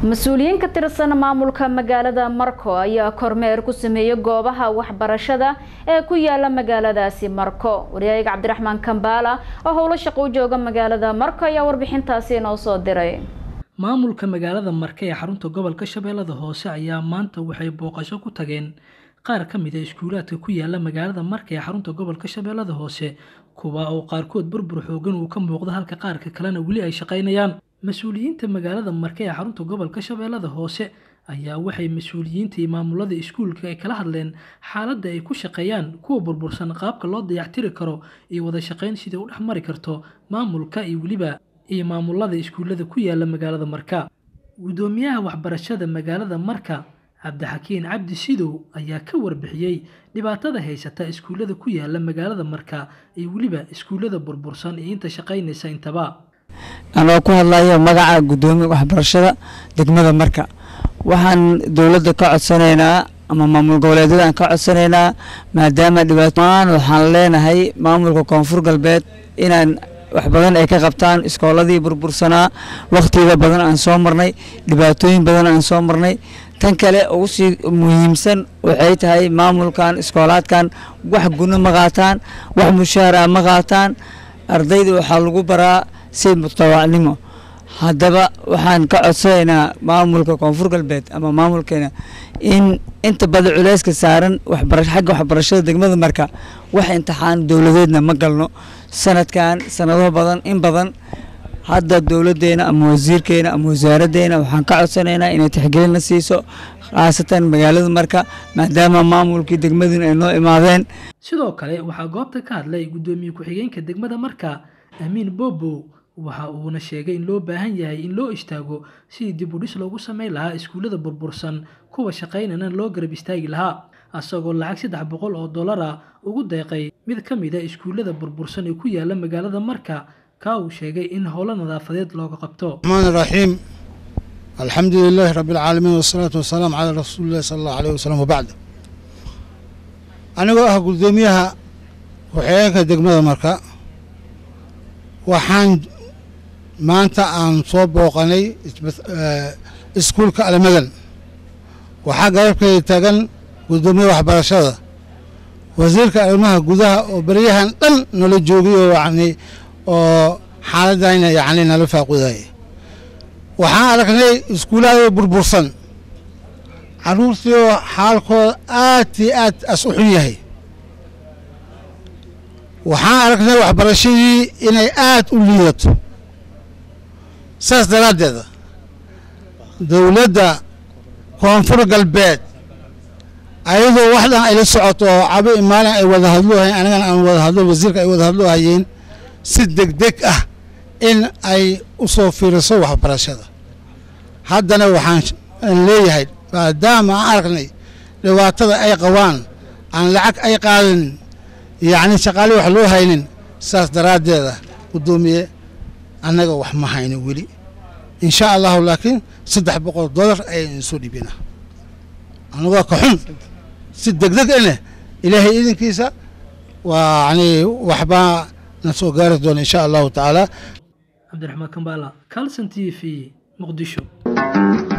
مسؤولين كترسنا maamulka magaalada Marko ayaa kormeer ku sameeyay goobaha waxbarashada ee ku yaala magaaladaasi Marko. Wariyaha Cabdiraxmaan Kambala oo howlo shaqo u jooga magaalada Marko ayaa warbixintaasi noo soo diray. Maamulka magaalada Marko ee xarunta gobolka Shabeellada Hoose ayaa maanta waxay booqasho ku tageen qaar ka mid ah iskuulaadka ku yaala magaalada Marko ee xarunta gobolka Shabeellada Hoose kuwa oo qaarkood burbur xoogan uu ka muuqdo halka qaarka kalena wali ay shaqaynayaan. Mas'uuliyiinta magaalada Marko ee xarunta gobolka Shabeellada Hoose ayaa waxay mas'uuliyiinta iyo maamulada iskuulka ay kala hadleen xaaladda ay ku shaqeeyaan kuwa burbursan qaabka loo dayactiri karo iyo wada shaqayn sida u dhaxmari karto maamulka iyo waliba iyo maamulada iskuulada ku yaala magaalada Marko. Gudoomiyaha waxbarashada magaalada Marko Cabdixakiin Cabdi Sidow ayaa ka warbixiyay dhibaatada haysata iskuulada ku yaala magaalada Marko iyo waliba iskuulada burbursan ee inta shaqaynaysa intaba. أنا أقول الله مجا قدومي وحبرشة دقمة مركا وحن دولة كعد سنينا أما مامور قولادنا كعد سنينا ما دام دباتمان وحنلنا هاي مامور كونفور قلبات إن وحبلنا إيكا قبطان إسكولادي بربرسنا وقتي إذا بدنا أنصامرني دباتوين بدنا أنصامرني تنكله أوصي مهمسن وحيت هاي مامور كان إسكولات كان وحقنا مغاتان وحمشارع مغاتان أرضي وحلقو برا سيد متطوعنيمو هذا وحن كعصينا معمولك كونفور قلبت أما معمولكنا إن أنت بدأ علاج كسارن وحبرش حق وحبرشة دقمة مركا وح امتحان دولتنا مقلنا سنة كان سنة بدن إن بدن هذا الدولة دينا أم وزير كينا أم وزارة دينا وحن كعصينا إن تحقيلنا سيسو خاصة مجال مركا ما دام معمولك دقمة إنه إمامين. sidoo kale waxa goobta ka hadlay gudoomiye ku-xigeenka degmada Marko Amiin Bobo waxa uu sheegay in loo baahan yahay in loo istaago si dib u dhis loogu sameeyo lahaa iskuulada burbursan kuwa shaqaynayna loo garab istaagi lahaa asagoo lacag $300 ugu deeqay mid ka mid ah iskuulada burbursan ee ku yaala magaalada Marko ka uu sheegay in howlo nadaafadeed looga qabto. Rahmaan alxamdulillaah rabbil caalamiin wasalaatu wasalaam ala rasuulillah sallallahu alayhi wasallam wa ba'da. anigoo ah gudoomiyaha ku-xigeenka degmada Marko waxaan maanta aan soo booqanay iskuulka Almadan waxaa garabkay taagan gudoomiyaha waxbarashada wasiirka arrimaha gudaha oo bariyahan dhan nala joogiyo oo xaaladayna nala faaqiday waxaan aragnay iskuulada burbursan caruurtii xaalkooda aad iyo aad u xun yahay waxaan aragnay waxbarashadii inay aad u liidato saas daraadeed dawladda koonfur galbeed ayadoo waxdan ay la socoto cabo imaalan ay wada hadloohayn anagana aan wada hadlo wasiirka ay wada hadloohayeen si degdeg ah in ay u soo fiiriso waxbarashada haddana waxaan leeyahay maadaama aan aragnay dhibaatada ay qabaan aan lacag ay qaadan shaqaale wax loo haynin saas daraadeeda gudoomiye annaga wax ma hayno weli insha Allah laakiin $300 ay soo dhibina anaga ka xun si degdeg ah ilaahay idinkiisa waa waxba na soo gaari doona insha Allah taala. Cabdiraxmaan Kambala Kalson TV Muqdisho.